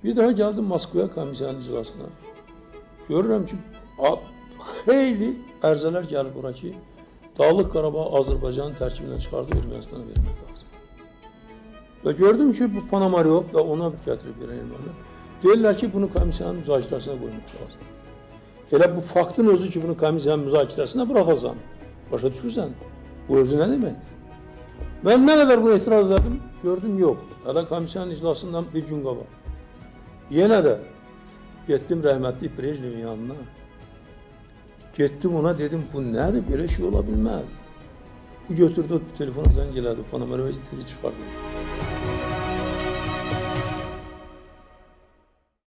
Bir daha geldim Moskvaya komissiyanın iclasına. Görürüm ki xeyli ərzələr gəlir bura ki, Dağlıq Qarabağ Azərbaycanın tərkibindən çıxardı, Ermənistana vermək lazım. Və gördüm ki, bu Ponomaryov və ona gətirib verən ermənilər deyirlər ki, bunu komissiyanın müzakirəsinə qoymaq lazım. Elə bu faktın özü ki, bunu komissiyanın müzakirəsinə buraxasan, başa düşürsən, bu özü nə deməkdir? Mən nə qədər buna etiraz edirdim, gördüm, yox. Hələ komissiyanın iclasından bir gün qabaq. Yenə də getdim rəhmətli Brejnevin yanına. Getdim ona dedim, bu nədir, belə şey ola bilməz. Bu götürdü, telefona zəng elədi, Ponomaryova dedi, çıxardı.